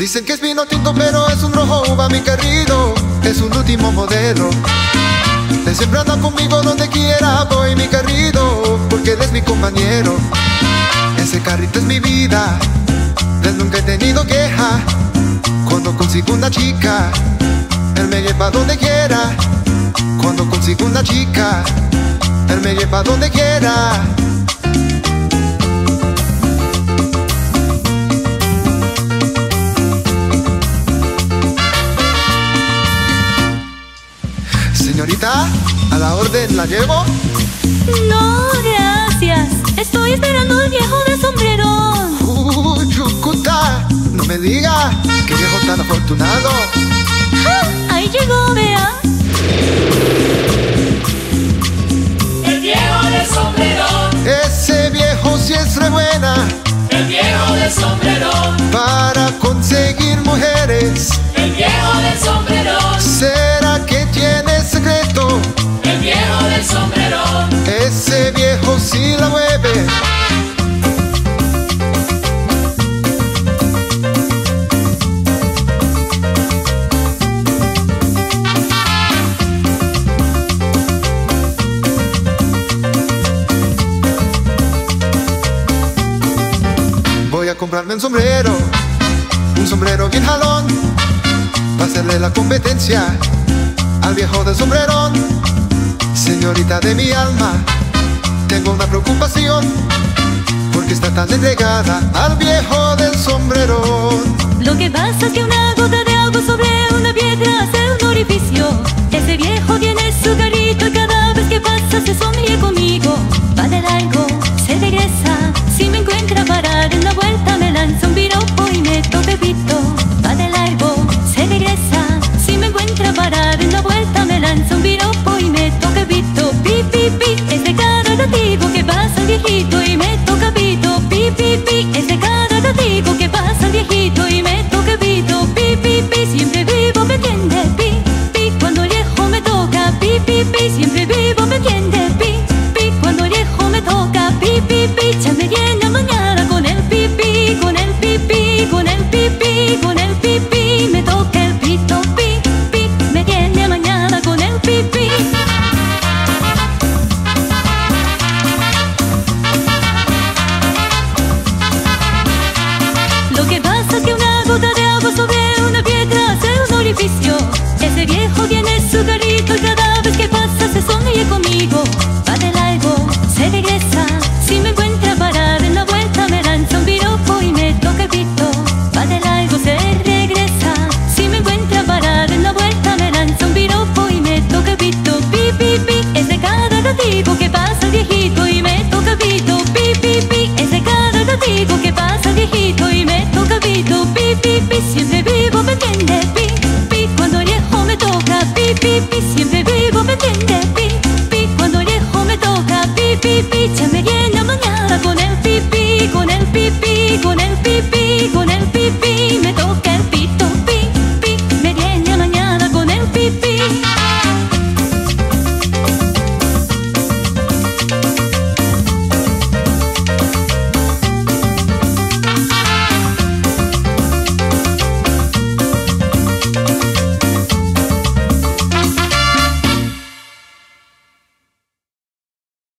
Dicen que es vino tinto pero es un rojo uva mi carrito. Es un último modelo. Él siempre anda conmigo donde quiera voy mi carrito, porque él es mi compañero. Ese carrito es mi vida, de él nunca he tenido queja. Cuando consigo una chica, él me lleva donde quiera. Cuando consigo una chica, él me lleva donde quiera. Señorita, ¿a la orden la llevo? No, gracias. Estoy esperando al viejo del sombrero. Chucuta, no me diga, qué viejo tan afortunado. ¡Ah! Ahí llegó, vea. El viejo del sombrero. Ese viejo sí es re buena. El viejo del sombrero. Para conseguir mujeres. El viejo del sombrero. ¿Será que tiene secreto? El viejo del sombrero. Ese viejo sí la mueve. Voy a comprarme un sombrero bien jalón, para hacerle la competencia al viejo del sombrerón. Señorita de mi alma, tengo una preocupación, porque está tan entregada al viejo del sombrerón. Lo que pasa es que una gota de agua sobre una piedra hace un orificio. Ese viejo tiene su carrito y cada vez que pasa se sonríe conmigo. Va de largo, se regresa. Si me encuentra parada en la vuelta me lanza un piropo y me toca el pito. Va de largo, se regresa. Si me encuentra parada en la vuelta me lanza un piropo y me toca el pito. Pi, pi, pi, es de cada ratico que pasa el viejito y me toca pito. Pi, pi, pi, es de cada ratico que pasa el viejito y me toca pito. Pi, pi, pi, siempre vivo pendiente. Pi, pi, cuando el viejo me toca. Pi, pi, pi, siempre vivo pendiente. Pi, pi, cuando el viejo me toca. Pi, pi, pi, ya me llena mañana con el pipí, con el pipí, con el pipí, con el pipí. Me toca el pito. Pi, pi, me tiene mañana con el pipí. Lo que pasa es que una gota de agua sobre una piedra hace un orificio. Ese viejo tiene su carrito y cada vez que pasa se sonríe conmigo. Va de largo, se regresa. Si me encuentra parada en la vuelta me lanza un piropo y me toca el pito. Va de largo, se regresa. Si me encuentra parada en la vuelta me lanza un piropo y me toca el pito. Pi, pi, pi, es de cada ratico que pasa el viejito y me toca el pito. Pi, pi, pi, es de cada ratico que pasa